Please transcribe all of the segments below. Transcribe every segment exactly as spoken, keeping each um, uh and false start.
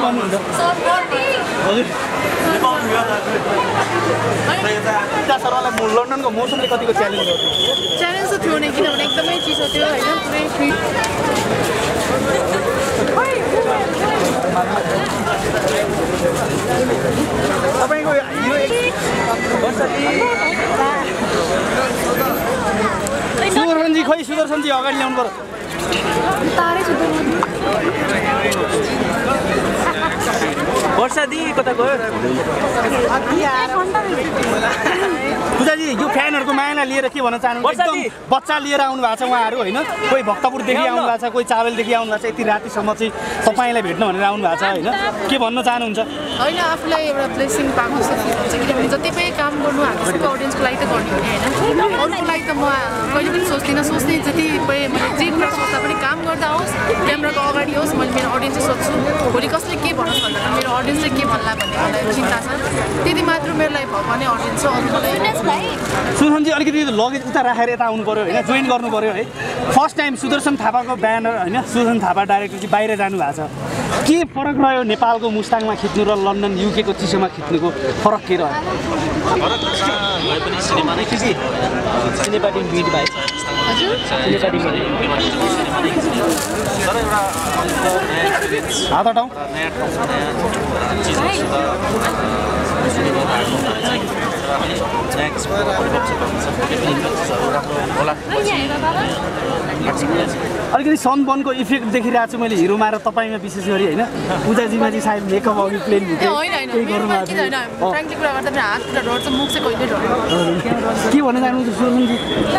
आउनुहुन्छ हजुर उता सरलाई लन्डनको मौसमले कतिको च्यालेन्ज गर्छ च्यालेन्ज त थियो नि किनभने एकदमै चिसो थियो होइन पुरै फ्री तपाईँको यो सुदर्शनजी खोइ सुदर्शनजी अगाडि ल्याउनु पर्यो वर्षा दि कता गयो पूजाजी यो फ्यानहरूको मायालाई लिएर के भन्न चाहनुहुन्छ एकदम बच्चा लिएर आउनु भएको छ उहाँहरू होइन कोही भक्तपुरदेखि आउनु भएको छ कोही चावलदेखि आउनु भएको छ यति रातिसम्म चाहिँ तपाईँलाई भेट्न भनेर आउनु भएको छ होइन के भन्न चाहनुहुन्छ होइन आफूलाई एउटा ब्लेसिङ पाएको जस्तो फिल हुन्छ किनभने जति पनि काम गर्नु हामी सबैको अडियन्सको लागि त गर्ने हो नि होइन अरूको लागि त म कहिले पनि सोच्दिनँ सोच्ने जति पनि मैले जे कुरा सोच्दा पनि काम गर्दा होस् क्यामेराको अगाडि होस् मैले मेरो अडियन्सै सोध्छु भोलि कसले के भनोस् भन्दा मेरो अडियन्सले के भन्ला भन्ने मलाई चिन्ता छ त्यति मात्र मेरो लागि भगवानै अडियन्स हो अरू मलाई सुदर्शनजी अलिकति लगेज उता राखेर यता आउनु पऱ्यो होइन जोइन गर्नु पऱ्यो है फर्स्ट टाइम सुदर्शन थापाको ब्यानर होइन सुदर्शन थापा डाइरेक्टर चाहिँ बाहिर जानु भएको छ के फरक रह्यो नेपालको मुस्ताङमा खिच्नु र लन्डन युकेको चिसोमा खिच्नुको फरक के रह्यो हात हटाउँ अलिकति सनबर्नको इफेक्ट देखिरहेको छु मैले हिरोमा र तपाईँमा विशेष गरी होइन पूजाजीमा चाहिँ सायद मेकअप अघि प्लेन के भन्न चाहनुहुन्छ सुदर्शनजी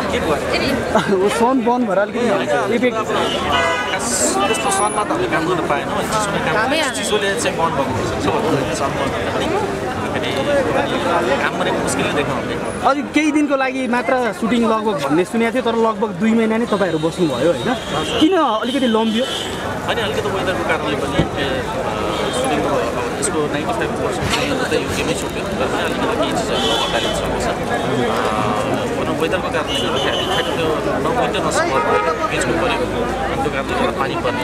सनबर्न भएर अलिकति इफेक्ट त्यस्तो सनमा त हामीले काम गर्न पाएनौँ चिसोले चाहिँ बन्द भएको काम गरेको मुस्किलले देख्नु भने अझै केही दिनको लागि मात्र सुटिङ लगभग भन्ने सुनेको थियो तर लगभग दुई महिना नै तपाईँहरू बस्नुभयो होइन किन अलिकति लम्बियो अनि अलिकति वेदरको कारणले पनि सुटिङको यसको नाइन्टी फाइभ पर्सेन्ट चाहिँ उता युकेमै सुट्यो तर पनि अलिकति केही चिजहरू अगाडि सक्छ भनौँ वेदरको कारणले गर्दाखेरि ठ्याक्क त्यो नविन्टर नसम्म बिचको परेको त्यो कारणले गर्दा पानी पर्ने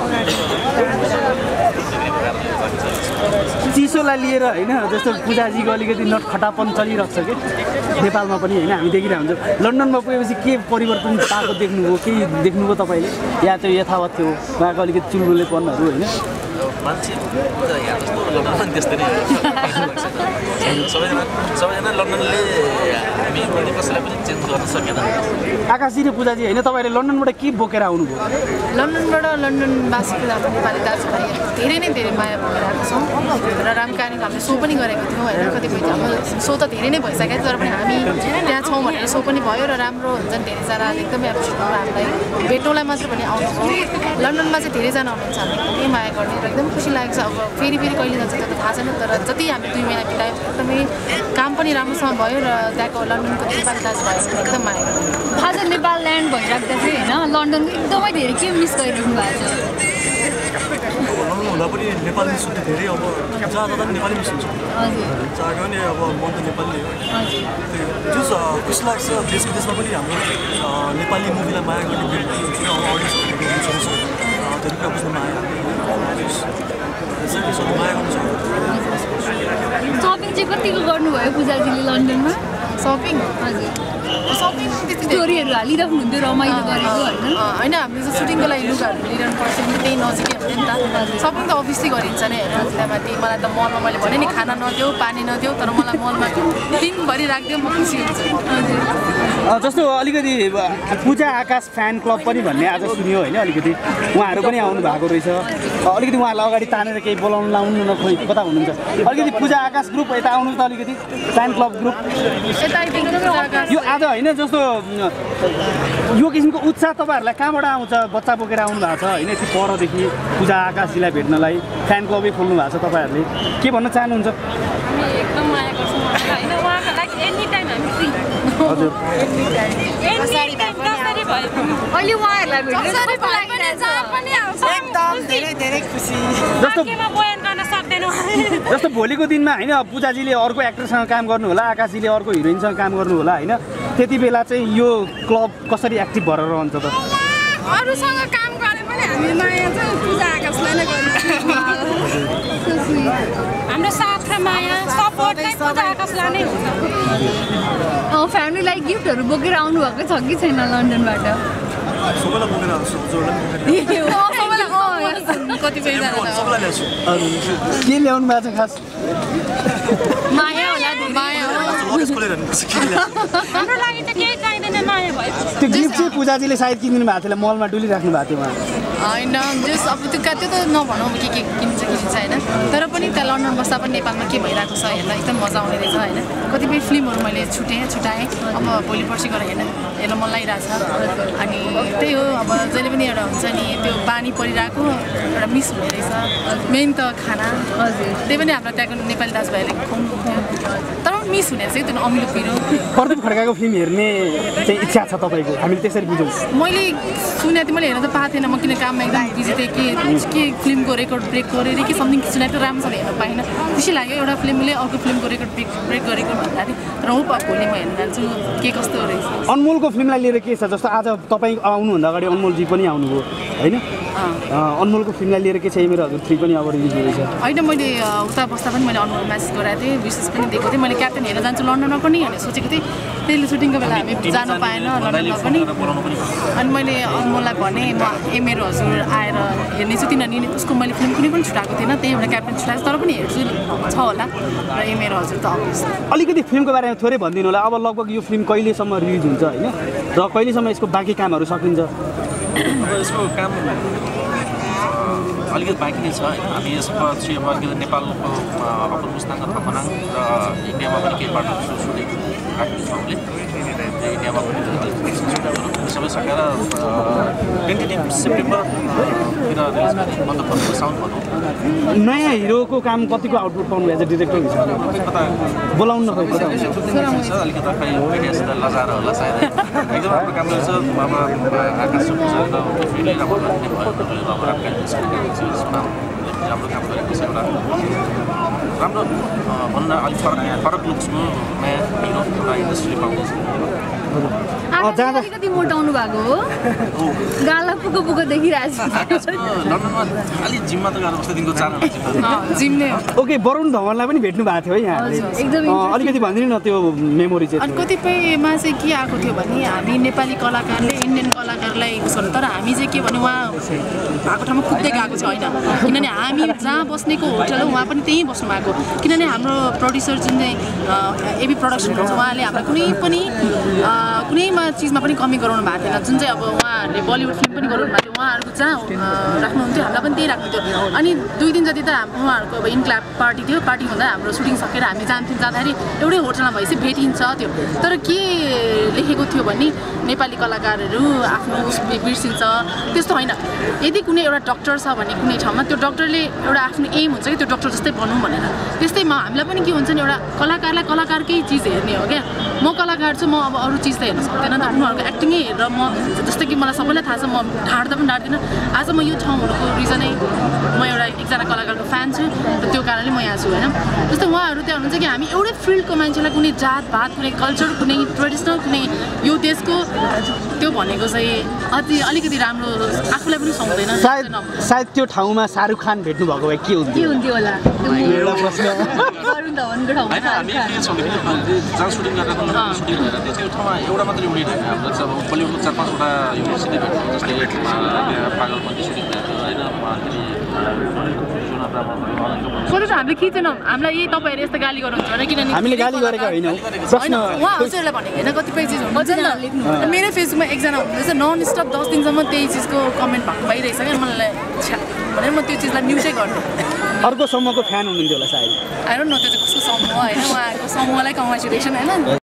चिसोलाई लिएर होइन जस्तो पूजाजीको अलिकति नटखटापन चलिरहेको छ कि नेपालमा पनि होइन हामी देखिरहेको हुन्छ लन्डनमा पुगेपछि के परिवर्तन पाएको देख्नुभयो केही देख्नुभयो तपाईँले या चाहिँ यथावत थियो उहाँको अलिकति चुलबुलेपनहरू होइन मान्छे यहाँ जस्तो लन्डन पनि त्यस्तै नै सबैजना सबैजना लन्डनले हामी कसैलाई पनि चेन्ज गर्न सकेन आकाशजी र पूजाजी होइन तपाईँले लन्डनबाट के बोकेर आउनुभयो लन्डनबाट लन्डनवासीको हाम्रो नेपाली दाजुभाइ धेरै नै धेरै माया बोकेर आएको छौँ र रामकानीको हामीले सो पनि गरेको थियौँ होइन कतिपय हाम्रो सो त धेरै नै भइसक्यो तर पनि हामी त्यहाँ छौँ भनेर सो पनि भयो र राम्रो हुन्छ नि धेरैजनाले एकदमै एप्रिसिएट गरेर हामीलाई भेट्नुलाई मात्र पनि आउनुभयो लन्डनमा चाहिँ धेरैजना हुनुहुन्छ हामीले एकदमै माया गर्ने र एकदम खुसी लागेको छ अब फेरि फेरि कहिले जान्छ त्यो त थाहा छैन तर जति हामी दुई महिना बितायौँ एकदमै काम पनि राम्रोसँग भयो र त्यहाँको लन्डनको नेपाली दाजुभाइहरू एकदम माया गर्नु आज नेपाल ल्यान्ड भइराख्दा चाहिँ होइन लन्डन एकदमै धेरै के मिस गरिराख्नु भएको छ हुँदा पनि नेपाली मिस हुन्छ धेरै अब जहाँ जाँदा पनि नेपाली मिस हुन्छ जहाँ गयो नि अब मन त नेपाली हो जो खुसी लाग्छ देश विदेशमा पनि हाम्रो नेपाली मुभीलाई माया गर्ने अडियन्सहरू धेरै कुरा बुझ्न माया माया गर्नु सपिङ चाहिँ कतिको गर्नुभयो पूजाजीले लन्डनमा सपिङ हजुर सपिङ स्टोरीहरू हालिराख्नुहुन्थ्यो रमाइलो गरेको होइन होइन हामीले चाहिँ सुटिङको लागि लुगाहरू लिइरहनु पर्छ भने त्यही नजिकै हुन्थ्यो नि त सपिङ त अभियसली गरिन्छ नै होइन त्यहाँमाथि मलाई त मलमा मैले भने नि खाना नदेऊ पानी नदेऊ तर मलाई मलमा दिनभरि राखिदियो म खुसी हुन्छु जस्तो अलिकति पूजा आकाश फ्यान क्लब पनि भन्ने आज सुन्यो होइन अलिकति उहाँहरू पनि आउनु भएको रहेछ अलिकति उहाँलाई अगाडि तानेर केही बोलाउनु लाउनु न खोइ कता हुनुहुन्छ अलिकति पूजा आकाश ग्रुप यता आउनु त अलिकति फ्यान क्लब ग्रुप यो आज होइन जस्तो यो किसिमको उत्साह तपाईँहरूलाई कहाँबाट आउँछ बच्चा बोकेर आउनु भएको छ होइन यति परदेखि पूजा आकाशजीलाई भेट्नलाई फ्यान क्लबै खोल्नु भएको छ तपाईँहरूले के भन्न चाहनुहुन्छ एकदम माया गर्छौँ होइन उहाँको लागि एनी टाइम हामी फ्री हजुर अहिले उहाँहरूलाई एकदम धेरै धेरै खुसी जस्तो जस्तो भोलिको दिनमा होइन पूजाजीले अर्को एक्टरसँग काम गर्नु होला आकाशजीले अर्को हिरोइनसँग काम गर्नु होला होइन त्यति बेला चाहिँ यो क्लब कसरी एक्टिभ भएर रहन्छ त अरूसँग काम गरे पनि हामी माया चाहिँ पूजा आकाशलाई नै गर्नु हाम्रो साथ र माया सपोर्ट चाहिँ पूजा आकाशलाई नै हुन्छ फ्यामिलीलाई गिफ्टहरू बोकेर आउनु भएको छ कि छैन लन्डनबाट सबैलाई बोकेर आउँछु के ल्याउनु भएको छ खास माया होला माया हाम्रो लागि त केही चाहिँदैन माया भएपछि त्यो गिफ्ट चाहिँ पूजाजीले सायद किनिदिनु भएको थियो मलमा डुलिराख्नु भएको थियो उहाँ होइन जस अब त्यो त्यो त नभनौँ के के किन्छ के किन्छ होइन तर पनि त्यहाँ लन्डन बस्दा पनि नेपालमा के भइरहेको छ हेर्न एकदम मजा आउने रहेछ होइन कतिपय फिल्महरू मैले छुटेँ छुट्याएँ अब भोलि पर्सि गएर हेर्न हेर्न मन लागिरहेछ अनि त्यही हो अब जहिले पनि एउटा हुन्छ नि त्यो बानी परिरहेको एउटा मिस हुने रहेछ मेन त खाना हजुर त्यही पनि हाम्रो त्यहाँको नेपाली दाजुभाइले खुवाउनु तर पनि मिस हुने रहेछ त्यो अमिलो पिरो प्रदीप खड्काको फिल्म हेर्ने चाहिँ इच्छा छ तपाईँको हामीले त्यसरी बुझौँ मैले सुनेको थिएँ मैले हेर्न त पाएको थिएन म किन काममा एकदम बिजी थिएँ कि के फिल्मको रेकर्ड ब्रेक गरेर कि समथिङ सुनेको थियो राम्रोसँग हेर्न पाइनँ त्यसै लाग्यो एउटा फिल्मले अर्को फिल्मको रेकर्ड ब्रेक ब्रेक गरेको भन्दा थिएँ तर हो भोलि म हेर्न जान्छु के कस्तो रहेछ अनमोलको फिल्मलाई लिएर के छ जस्तो आज तपाईँ आउनुभन्दा अगाडि अनमोलजी पनि आउनुभयो होइन अनमोलको फिल्मलाई लिएर के छ मेरो हजुर थ्री पनि अब रिलिज हुँदैछ होइन मैले उता बस्दा पनि मैले अनमोल म्यासेज गराएको थिएँ विशेष पनि दिएको थिएँ मैले क्याप्टेन हेरेर जान्छु लन्डनमा पनि भनेर सोचेको थिएँ त्यसले सुटिङको बेला हामी जानु पाएन लन्डनमा पनि अनि मैले अनमोललाई भने म एमएरो हजुर आएर हेर्नेछु किनभने उसको मैले फिल्म कुनै पनि छुटाएको थिएन त्यही एउटा क्याप्टेन छुटाएको तर पनि हेर्छु छ होला र एमएरो हजुर त अभियस अलिकति फिल्मको बारेमा थोरै भनिदिनु होला अब लगभग यो फिल्म कहिलेसम्म रिलिज हुन्छ होइन र कहिलेसम्म यसको बाँकी कामहरू सकिन्छ अब यसको काम अलिकति बाँकी नै छ होइन हामी यसपछि अब अलिकति नेपालको अप्पर मुस्ताङ अथवा मनाङ र इन्डियामा पनि केही पार्टनरसिप सुटिङ राख्नेछौँ हामीले इन्डियामा पनि सबै सकेर टेन्टेटिभ सेप्टेम्बरतिर रिलिज गर्ने मतलब साउन्ड भनौँ नयाँ हिरोको काम कतिको आउटपुट पाउनु एज अ डिरेक्टर हिसाबले कता बोलाउनु नखै कता अलिकति खै मिडियासित लजाएर होला सायद एकदम राम्रो काम गर्छ अब आकाश सुपुजार त फेरि राम्रो लाग्ने भयो अब राम्रो काम गरेको छ एउटा राम्रो भन्न अलिक फरक फरक लुक्सको नयाँ हिरो एउटा इन्डस्ट्रीले पाउँदैछ अलिकति मोटाउनु भएको हो गाला पुको पुको देखिरहेको छ लन्डनमा अलिक जिममा त गएर उस्तोदेखिको चार जिम नै हो ओके वरुण धवनलाई पनि भेट्नु भएको थियो है यहाँ अलिकति भनिदिनु न त्यो मेमोरी चाहिँ अनि कतिपयमा चाहिँ के आएको थियो भने हामी नेपाली कलाकारले इन्डियन कलाकारलाई उसो तर हामी चाहिँ के भने उहाँ भएको ठाउँमा कुद्दै गएको छ होइन किनभने हामी जहाँ बस्नेको होटल हो उहाँ पनि त्यहीँ बस्नु भएको किनभने हाम्रो प्रड्युसर जुन चाहिँ एबी प्रोडक्सन हुन्छ उहाँले हामीलाई कुनै पनि कुनैमा चिजमा पनि कमी गराउनु भएको थिएन जुन चाहिँ अब उहाँहरूले बलिउड फिल्म पनि गराउनु भएको थियो उहाँहरूको जहाँ राख्नुहुन्थ्यो हामीलाई पनि त्यही राख्नुहुन्थ्यो अनि दुई दिन जति त उहाँहरूको अब इन्क्लाब पार्टी थियो पार्टी हुँदा हाम्रो सुटिङ सकेर हामी जान्थ्यौँ जाँदाखेरि एउटै होटलमा भएपछि भेटिन्छ त्यो तर के लेखेको थियो भने नेपाली कलाकारहरू आफ्नो उस बिर्सिन्छ त्यस्तो होइन यदि कुनै एउटा डक्टर छ भने कुनै ठाउँमा त्यो डक्टरले एउटा आफ्नो एम हुन्छ कि त्यो डक्टर जस्तै बनौँ भनेर त्यस्तैमा हामीलाई पनि के हुन्छ नि एउटा कलाकारलाई कलाकारकै चिज हेर्ने हो क्या म कलाकार छु म अब अरू चिज त हेर्न सक्दैन नि त उनीहरूको एक्टिङै हेरेर म जस्तै कि मलाई सबैलाई थाहा छ म ढाड्दा पनि ढाड्दिनँ आज म यो ठाउँ हुनुको रिजनै म एउटा एकजना कलाकारको फ्यान छु र त्यो कारणले म यहाँ छु होइन जस्तै उहाँहरू त्यहाँ हुनुहुन्छ कि हामी एउटै फिल्डको मान्छेलाई कुनै जात भात कुनै कल्चर कुनै ट्रेडिसनल कुनै यो देशको त्यो भनेको चाहिँ अति अलिकति राम्रो आफूलाई पनि सुहाउँदैन सायद सायद त्यो ठाउँमा शाहरुख खान भेट्नु भएको भए के हुन्थ्यो के हुन्थ्यो होला एउटा प्रश्न वरुण धवनको ठाउँमा होइन हामी के छौँ भने जहाँ सुटिङ गरेर सुटिङ भएर त्यो ठाउँमा एउटा मात्रै युनिट होइन हाम्रो चाहिँ अब बलिउडको चार पाँचवटा युनिट सिधै भेट्छ जस्तै पागलपन्थी सुटिङ भएको होइन फोटो त हामीले खिचेनौँ हामीलाई यही तपाईँहरू यस्तो गाली गर्नुहुन्छ भने किनभने हामीले गाली गरेका होइनौँ होइन उहाँ हजुरलाई भनेको होइन कतिपय चिज हुन्छ नि त मेरै फेसबुकमा एकजना हुनुहुँदैछ नन स्टप दस दिनसम्म त्यही चिजको कमेन्ट भएको भइरहेछ क्या मलाई भनेर म त्यो चिजलाई म्युटै गर्थेँ अर्को समूहको फ्यान हुनुहुन्थ्यो होला सायद आई डोन्ट नो त्यो चाहिँ कसको समूह होइन उहाँहरूको समूहलाई कङ्ग्रेचुलेसन होइन